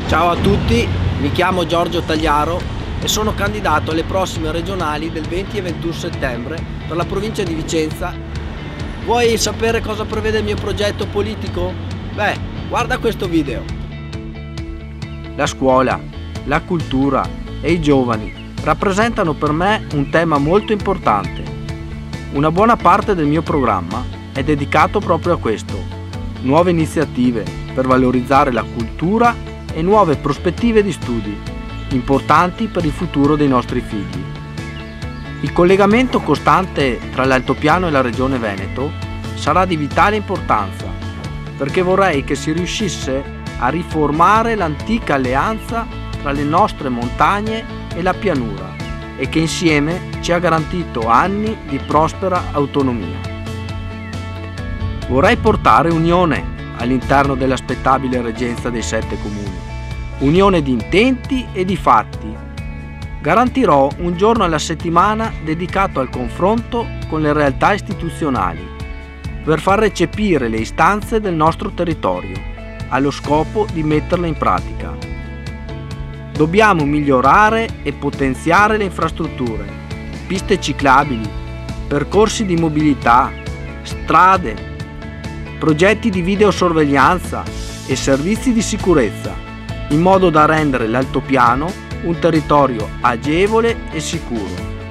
Ciao a tutti, mi chiamo Giorgio Tagliaro e sono candidato alle prossime regionali del 20 e 21 settembre per la provincia di Vicenza. Vuoi sapere cosa prevede il mio progetto politico? Beh, guarda questo video. La scuola, la cultura e i giovani rappresentano per me un tema molto importante. Una buona parte del mio programma è dedicato proprio a questo. Nuove iniziative per valorizzare la cultura e nuove prospettive di studi, importanti per il futuro dei nostri figli. Il collegamento costante tra l'Altopiano e la Regione Veneto sarà di vitale importanza, perché vorrei che si riuscisse a riformare l'antica alleanza tra le nostre montagne e la pianura e che insieme ci ha garantito anni di prospera autonomia. Vorrei portare unione all'interno della spettabile reggenza dei 7 comuni, unione di intenti e di fatti. Garantirò un giorno alla settimana dedicato al confronto con le realtà istituzionali per far recepire le istanze del nostro territorio, allo scopo di metterle in pratica. Dobbiamo migliorare e potenziare le infrastrutture, piste ciclabili, percorsi di mobilità, strade, progetti di videosorveglianza e servizi di sicurezza, in modo da rendere l'Altopiano un territorio agevole e sicuro.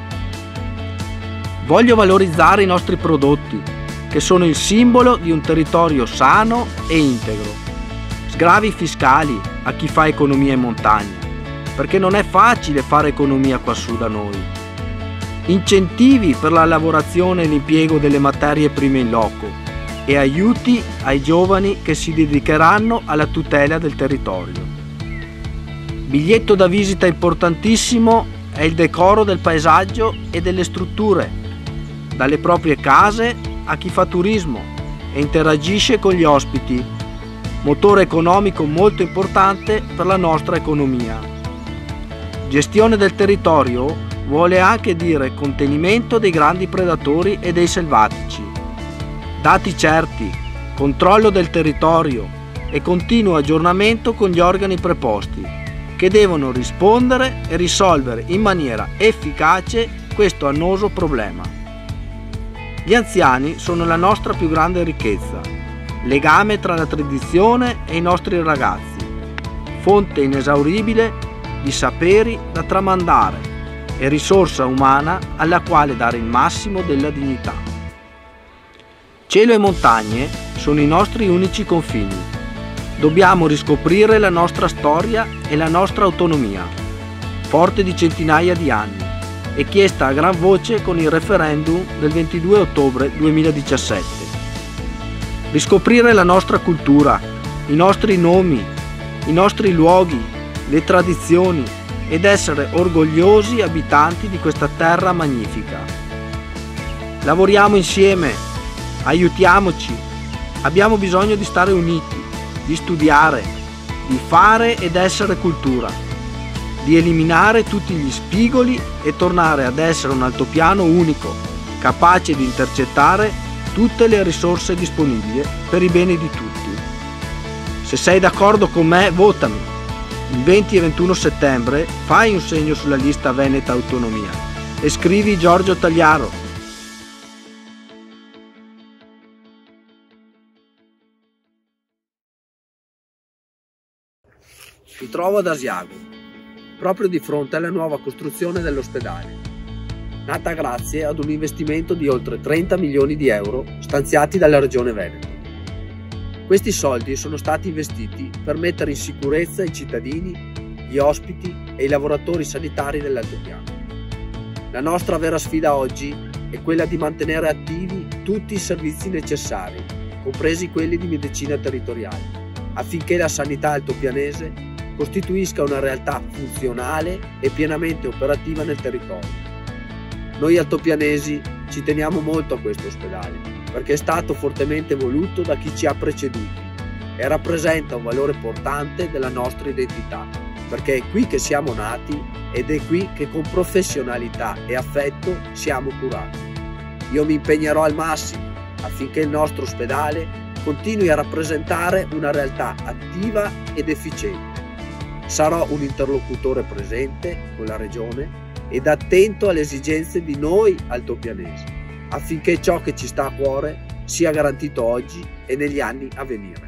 Voglio valorizzare i nostri prodotti, che sono il simbolo di un territorio sano e integro. Sgravi fiscali a chi fa economia in montagna, perché non è facile fare economia quassù da noi. Incentivi per la lavorazione e l'impiego delle materie prime in loco e aiuti ai giovani che si dedicheranno alla tutela del territorio. Biglietto da visita importantissimo è il decoro del paesaggio e delle strutture, dalle proprie case a chi fa turismo e interagisce con gli ospiti, motore economico molto importante per la nostra economia. Gestione del territorio vuole anche dire contenimento dei grandi predatori e dei selvatici. Dati certi, controllo del territorio e continuo aggiornamento con gli organi preposti, che devono rispondere e risolvere in maniera efficace questo annoso problema. Gli anziani sono la nostra più grande ricchezza, legame tra la tradizione e i nostri ragazzi, fonte inesauribile di saperi da tramandare e risorsa umana alla quale dare il massimo della dignità. Cielo e montagne sono i nostri unici confini. Dobbiamo riscoprire la nostra storia e la nostra autonomia, forte di centinaia di anni e chiesta a gran voce con il referendum del 22 ottobre 2017. Riscoprire la nostra cultura, i nostri nomi, i nostri luoghi, le tradizioni ed essere orgogliosi abitanti di questa terra magnifica. Lavoriamo insieme. Aiutiamoci, abbiamo bisogno di stare uniti, di studiare, di fare ed essere cultura, di eliminare tutti gli spigoli e tornare ad essere un altopiano unico, capace di intercettare tutte le risorse disponibili per il bene di tutti. Se sei d'accordo con me, votami. Il 20 e 21 settembre fai un segno sulla lista Veneta Autonomia e scrivi Giorgio Tagliaro. Mi trovo ad Asiago, proprio di fronte alla nuova costruzione dell'ospedale, nata grazie ad un investimento di oltre 30 milioni di euro stanziati dalla Regione Veneto. Questi soldi sono stati investiti per mettere in sicurezza i cittadini, gli ospiti e i lavoratori sanitari dell'Altopiano. La nostra vera sfida oggi è quella di mantenere attivi tutti i servizi necessari, compresi quelli di medicina territoriale, affinché la sanità altopianese costituisca una realtà funzionale e pienamente operativa nel territorio. Noi altopianesi ci teniamo molto a questo ospedale perché è stato fortemente voluto da chi ci ha preceduti e rappresenta un valore portante della nostra identità, perché è qui che siamo nati ed è qui che con professionalità e affetto siamo curati. Io mi impegnerò al massimo affinché il nostro ospedale continui a rappresentare una realtà attiva ed efficiente, Sarò un interlocutore presente con la Regione ed attento alle esigenze di noi altopianesi, affinché ciò che ci sta a cuore sia garantito oggi e negli anni a venire.